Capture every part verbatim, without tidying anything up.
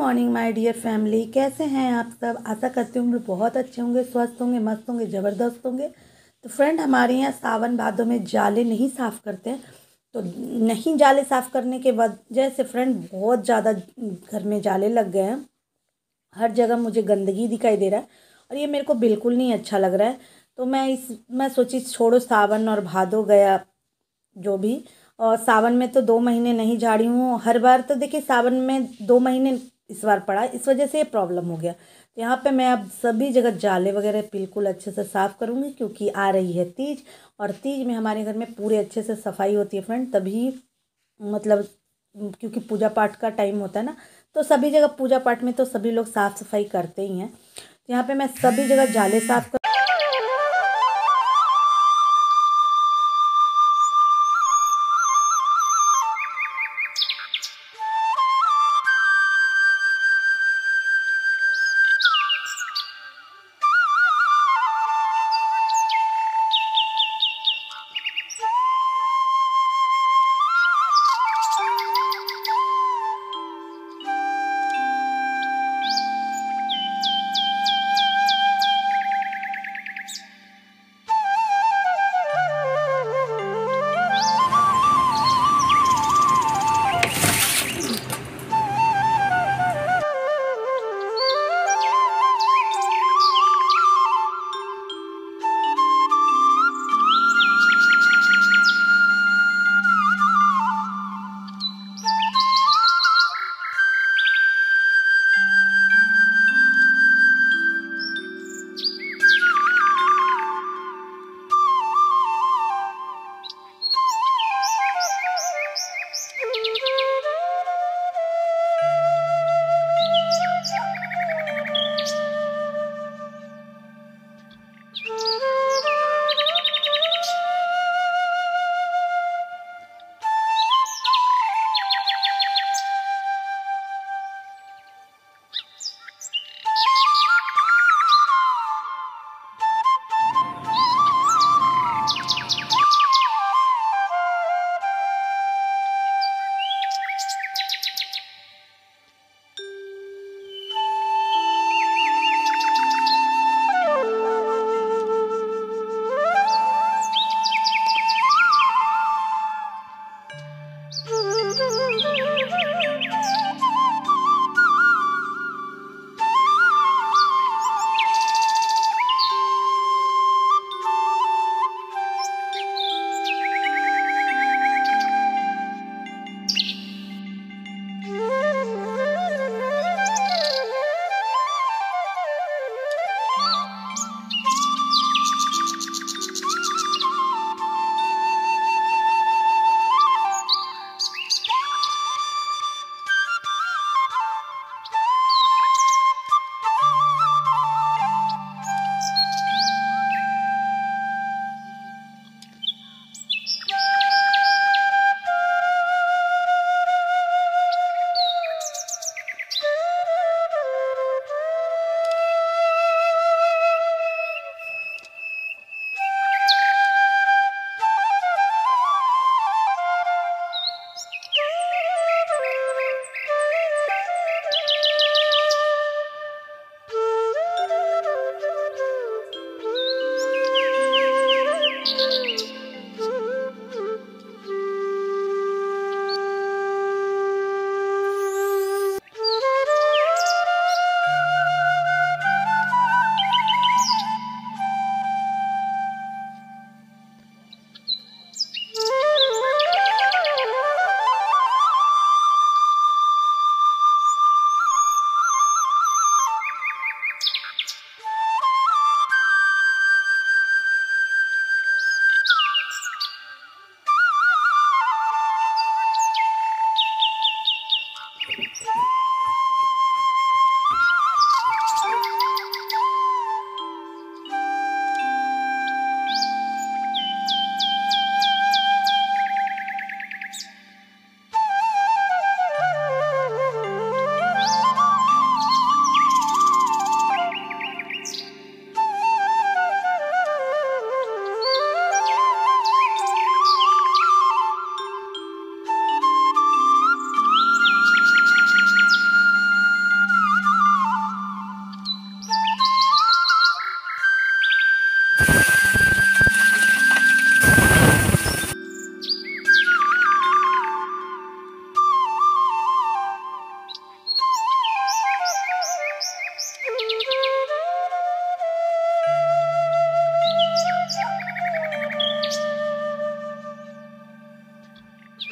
Morning my dear family, कैसे हैं आप सब। आशा करती हूँ बहुत अच्छे होंगे, स्वस्थ होंगे, मस्त होंगे, ज़बरदस्त होंगे। तो फ्रेंड, हमारे यहाँ सावन भादों में जाले नहीं साफ़ करते हैं। तो नहीं जाले साफ़ करने के वजह से फ्रेंड बहुत ज़्यादा घर में जाले लग गए हैं। हर जगह मुझे गंदगी दिखाई दे रहा है और ये मेरे को बिल्कुल नहीं अच्छा लग रहा है। तो मैं इस मैं सोची छोड़ो, सावन और भादो गया जो भी। और सावन में तो दो महीने नहीं झाड़ी हूँ। हर बार तो देखिए सावन में दो महीने इस बार पड़ा, इस वजह से ये प्रॉब्लम हो गया। तो यहाँ पे मैं अब सभी जगह जाले वगैरह बिल्कुल अच्छे से साफ़ करूँगी, क्योंकि आ रही है तीज। और तीज में हमारे घर में पूरे अच्छे से सफाई होती है फ्रेंड, तभी मतलब क्योंकि पूजा पाठ का टाइम होता है ना। तो सभी जगह पूजा पाठ में तो सभी लोग साफ़ सफाई करते ही हैं। तो यहाँ पे मैं सभी जगह जाले साफ़ कर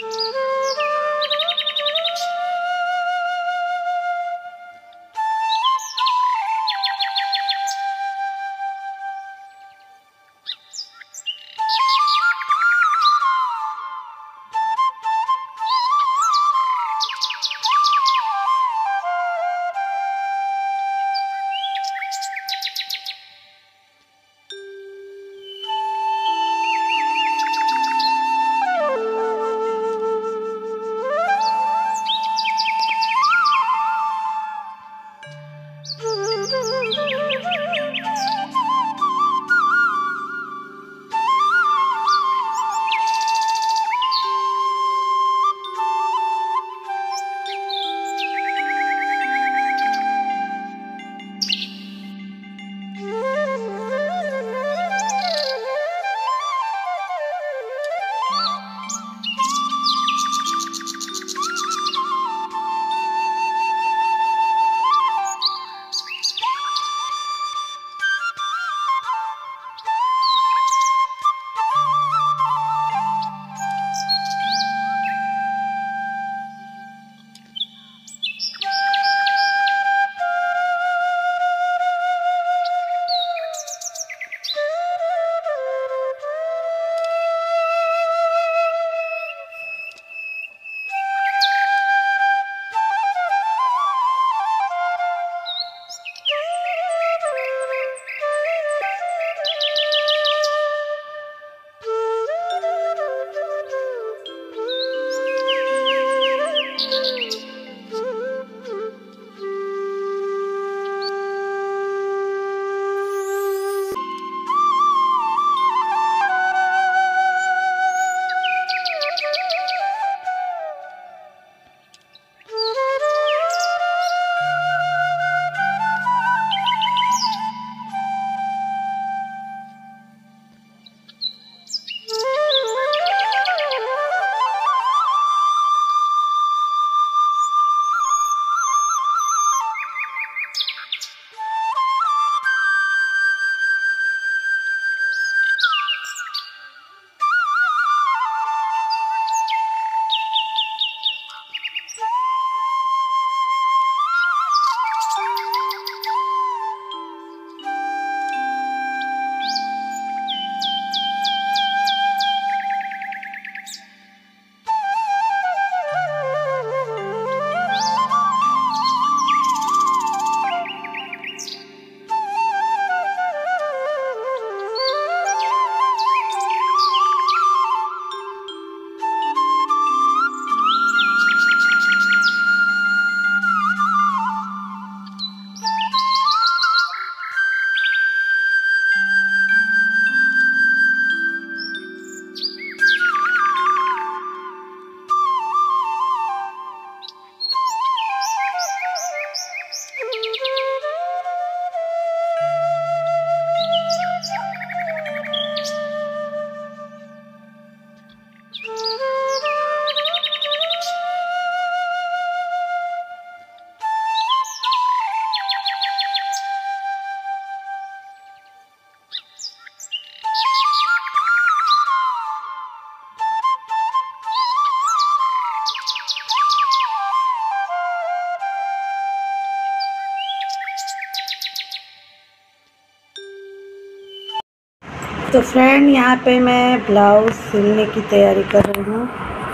तो फ्रेंड यहाँ पे मैं ब्लाउज़ सिलने की तैयारी कर रही हूँ।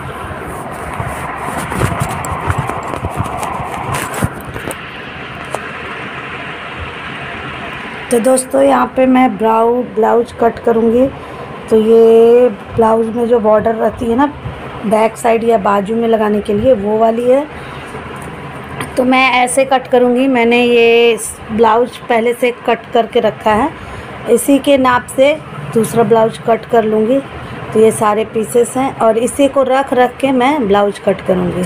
तो दोस्तों यहाँ पे मैं ब्लाउ ब्लाउज कट करूँगी। तो ये ब्लाउज़ में जो बॉर्डर रहती है ना बैक साइड या बाजू में लगाने के लिए, वो वाली है। तो मैं ऐसे कट करूँगी। मैंने ये ब्लाउज पहले से कट करके रखा है, इसी के नाप से दूसरा ब्लाउज कट कर लूँगी। तो ये सारे पीसेस हैं और इसी को रख रख के मैं ब्लाउज कट करूँगी।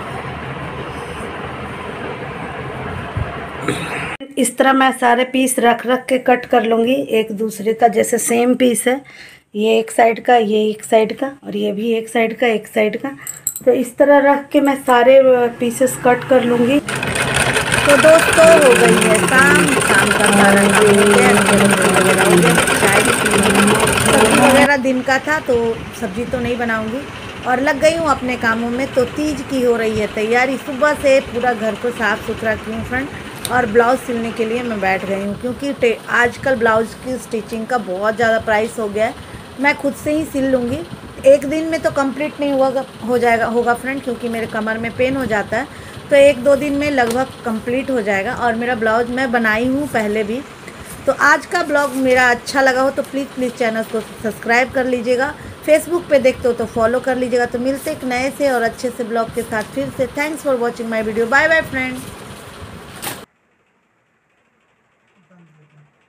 इस तरह मैं सारे पीस रख रख के कट कर लूँगी एक दूसरे का। जैसे सेम पीस है, ये एक साइड का, ये एक साइड का, और ये भी एक साइड का, एक साइड का। तो इस तरह रख के मैं सारे पीसेस कट कर लूँगी। तो दोस्तों हो गई है शाम शाम का सारा सब्जी वगैरह दिन का था, तो सब्जी तो नहीं बनाऊँगी। और लग गई हूँ अपने कामों में। तो तीज की हो रही है तैयारी, सुबह से पूरा घर को साफ़ सुथरा की हूँ फ्रेंड, और ब्लाउज़ सिलने के लिए मैं बैठ गई हूँ, क्योंकि आजकल ब्लाउज़ की स्टिचिंग का बहुत ज़्यादा प्राइस हो गया है। मैं खुद से ही सिल लूँगी, एक दिन में तो कंप्लीट नहीं हुआ हो जाएगा होगा फ्रेंड, क्योंकि मेरे कमर में पेन हो जाता है, तो एक दो दिन में लगभग कंप्लीट हो जाएगा। और मेरा ब्लाउज़ मैं बनाई हूँ पहले भी। तो आज का ब्लॉग मेरा अच्छा लगा हो तो प्लीज़ प्लीज़ चैनल को सब्सक्राइब कर लीजिएगा, फेसबुक पे देखते हो तो फॉलो कर लीजिएगा। तो मिलते एक नए से और अच्छे से ब्लॉग के साथ फिर से। Thanks for watching my video. Bye bye friend.